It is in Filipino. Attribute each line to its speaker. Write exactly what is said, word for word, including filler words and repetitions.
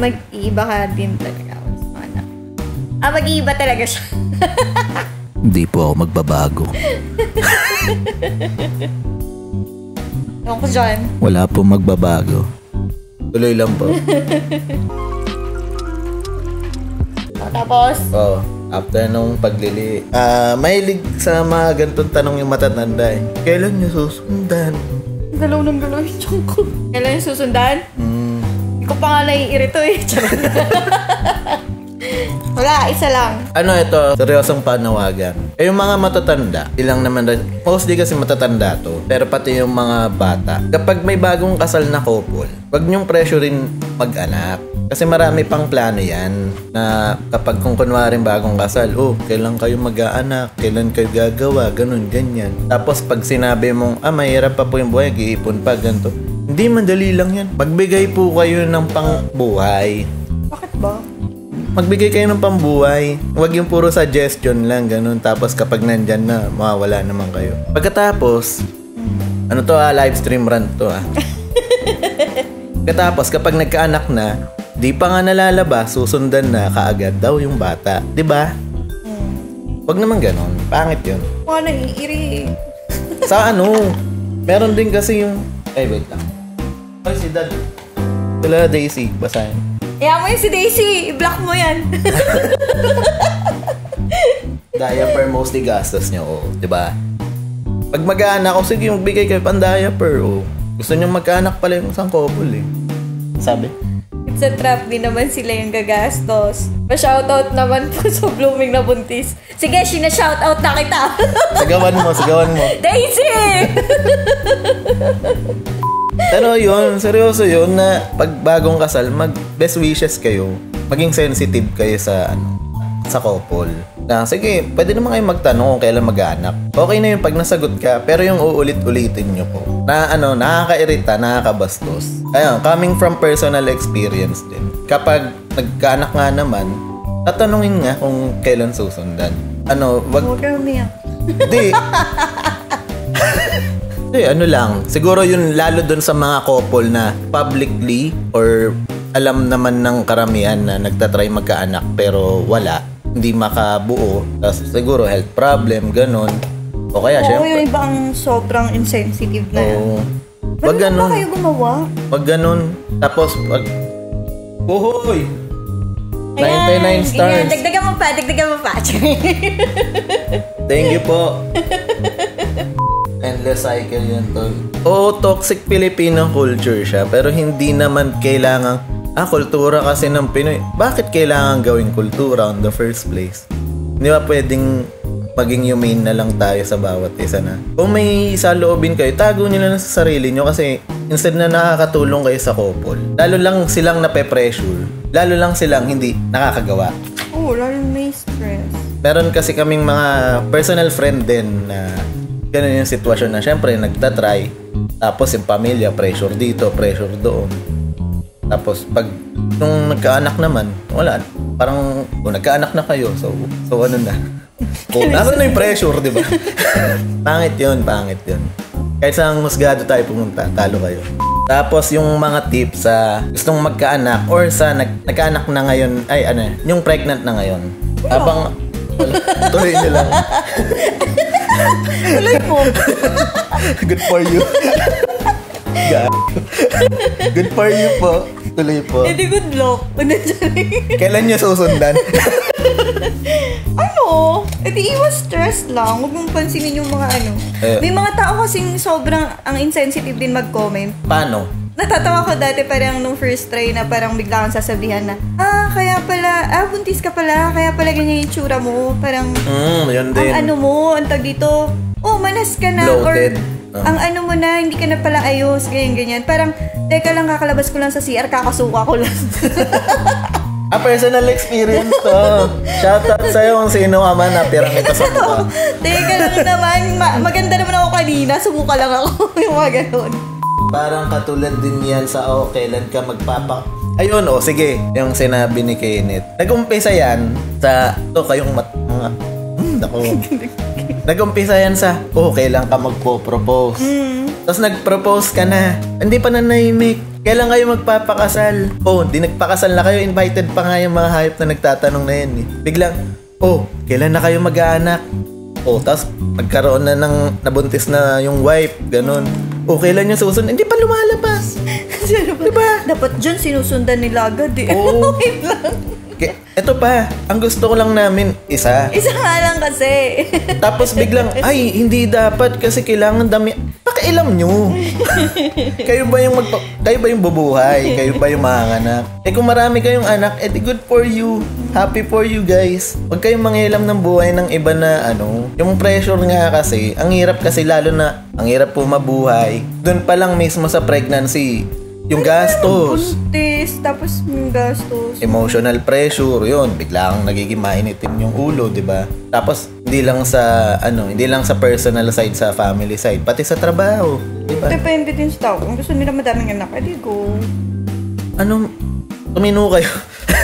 Speaker 1: mag-iiba ka din talaga. Ah, mag-iiba talaga siya.
Speaker 2: Hindi po ako magbabago.
Speaker 1: Ewan ko dyan.
Speaker 2: Wala po magbabago. Tuloy lang po.
Speaker 1: Oh, tapos?
Speaker 2: Oo. Oh, after nung paglili. Ah, uh, mahilig sa mga ganitong tanong yung matatanda eh. Kailan niyo susundan?
Speaker 1: Galaw ng galaw yung tiyan ko. Kailan niyo susundan? Hmm. Hindi ko pa nga naiirito eh. Wala, isa lang.
Speaker 2: Ano ito? Seryosong panawagan. Eh yung mga matatanda, ilang naman rin. Mostly kasi matatanda to. Pero pati yung mga bata. Kapag may bagong kasal na couple, wag niyong pressurein mag-anak. Kasi marami pang plano yan. Na kapag kung kunwaring bagong kasal, oh, kailan kayo mag-aanak? Kailan kayo gagawa? Ganun, ganyan. Tapos pag sinabi mong, ah, mahirap pa po yung buhay, giipon pa, ganito. Hindi, madali lang yan. Magbigay po kayo ng pangbuhay.
Speaker 1: Bakit ba?
Speaker 2: Magbigay kayo ng pambuhay. Huwag yung puro suggestion lang, ganun. Tapos kapag nandyan na, mawawala naman kayo. Pagkatapos, ano to ah, live stream rant to ah. Pagkatapos, kapag nagkaanak na, di pa nga nalalabas, susundan na kaagad daw yung bata. Diba? Hmm. Huwag naman ganun. Pangit yun.
Speaker 1: Mga naiiri.
Speaker 2: Sa ano, meron din kasi yung... Ay, wait lang. Ay, si Dad. Wala, Daisy. Basahin.
Speaker 1: Kaya mo yun si Daisy. I-block mo yan.
Speaker 2: Diaper mostly gastos niyo, oh. Diba? Pag mag-aanak, oh, sige, magbigay kayo pang diaper, oh. Gusto niyo magkaanak pala yung isang couple, eh. Sabi?
Speaker 1: It's a trap, di naman sila yung gagastos. Pa-shoutout naman po sa blooming na buntis. Sige, sina-shoutout na kita.
Speaker 2: Sigawan mo, sigawan mo.
Speaker 1: Daisy!
Speaker 2: Pero yun, seryoso yun na pag bagong kasal, mag best wishes kayo. Maging sensitive kayo sa ano, sa couple. Na sige, pwede naman kayo magtanong kung kailan mag-aanak. Okay na yung pag nasagot ka, pero yung uulit-ulitin nyo po. Na ano, nakakairita, nakakabastos. Ayun, coming from personal experience din. Kapag nagkaanak nga naman, tatanungin nga kung kailan susundan. Ano, wag...
Speaker 1: Huwag ka umiyak.
Speaker 2: Hindi. Eh, ano lang, siguro yun lalo dun sa mga couple na publicly or alam naman ng karamihan na nagtatry magkaanak pero wala, hindi makabuo, tapos siguro health problem, ganun. O kaya,
Speaker 1: oo,
Speaker 2: syempre.
Speaker 1: yung ibang sobrang insensitive na yan.
Speaker 2: Oo. Wag ganun.
Speaker 1: Ba't kayo gumawa?
Speaker 2: Wag ganun. Tapos, wag... Uhoy! ninety-nine stars.
Speaker 1: Ayan, dagdagan mo pa, dagdagan mo pa.
Speaker 2: Thank you po. Endless cycle yun, tol. Oo, toxic Filipino culture siya. Pero hindi naman kailangan, ah, kultura kasi ng Pinoy. Bakit kailangan gawing kultura in the first place? Hindi ba pwedeng maging humane na lang tayo sa bawat isa na? Kung may saloobin kayo, tago nyo lang sa sarili nyo kasi instead na nakakatulong kayo sa couple, lalo lang silang nape-pressure. Lalo lang silang hindi nakakagawa.
Speaker 1: Oo, oh, lalo may stress.
Speaker 2: Meron kasi kaming mga personal friend din na ganun yung sitwasyon na syempre nagtatry, tapos yung pamilya pressure dito, pressure doon, tapos pag nung nagkaanak naman wala, parang kung nagkaanak na kayo, so so ano na kung nasa na yung pressure, di ba? Pangit yun, pangit yun. Kahit saan musgado tayo pumunta, talo kayo. Tapos yung mga tips sa gustong magkaanak or sa nag, nagkaanak na ngayon, ay ano, yung pregnant na ngayon, habang tuloy nila.
Speaker 1: Tuloy po.
Speaker 2: Good for you. Good for you po. Tuloy po.
Speaker 1: Eh di good luck.
Speaker 2: Kailan nyo susundan?
Speaker 1: Ano? Eh di iwas stress lang. Huwag mong pansinin yung mga ano. Eh. May mga tao kasing sobrang ang insensitive din mag-comment.
Speaker 2: Paano?
Speaker 1: Natatawa ko dati parang nung first try na parang bigla kang sasabihan na, ah, kaya pala, ah, buntis ka pala, kaya pala ganyan yung tsura mo. Parang,
Speaker 2: mm, yun din.
Speaker 1: ang ano mo, ang tag dito, oh, manas ka na.
Speaker 2: Bloated.
Speaker 1: Or, uh. ang ano mo na, hindi ka na pala ayos, ganyan, ganyan. Parang, teka lang, kakalabas ko lang sa C R, kakasuka ko lang.
Speaker 2: A personal experience to. Shoutout sa'yo kung sino ka man na pirang ito sa mukha.
Speaker 1: Teka lang naman, ma- maganda naman ako kanina, subuka lang ako, yung mga ganun.
Speaker 2: Parang katulad din yan sa oh, kailan ka magpapa... Ayun, oh, sige. Yung sinabi ni Kenneth. Nag-umpisa yan sa... Ito, kayong mat... Mga... Hmm, naku. Nag-umpisa yan sa... Oh, kailan ka magpo-propose. Mm. Tapos nag-propose ka na. Hindi pa nanahimik. kailan kayo magpapakasal? Oh, di nagpakasal na kayo, invited pa nga yung mga hayop na nagtatanong na yan eh. Biglang, oh, kailan na kayo mag-aanak? Oh, tapos pagkaroon na ng nabuntis na yung wife, ganun. Oh, kailan yung susunod? Hindi pa lumalabas.
Speaker 1: Diba? Dapat dyan sinusundan nila agad eh.
Speaker 2: Oo.
Speaker 1: Wait lang.
Speaker 2: Ito pa, ang gusto ko lang namin, isa.
Speaker 1: Isa nga lang kasi.
Speaker 2: Tapos biglang, ay, hindi dapat kasi kailangan dami. Pakialam nyo. Kayo ba yung magpa- kayo ba yung bubuhay? Kayo ba yung manganak? Eh kung marami kayong anak, eh di good for you. Happy for you guys. Huwag kayong manghilam ng buhay ng iba na ano. Yung pressure nga kasi, ang hirap kasi lalo na, ang hirap po mabuhay. Doon pa lang mismo sa pregnancy, yung gastos.
Speaker 1: Buntis, tapos yung gastos.
Speaker 2: Emotional pressure, yun. Biglang nagiging mainitin yung ulo, di ba? Tapos, hindi lang sa, ano, hindi lang sa personal side, sa family side, pati sa trabaho, di ba?
Speaker 1: Depende din sa tao. Kung gusto nila madaming anak, edi go.
Speaker 2: Ano, tumino kayo.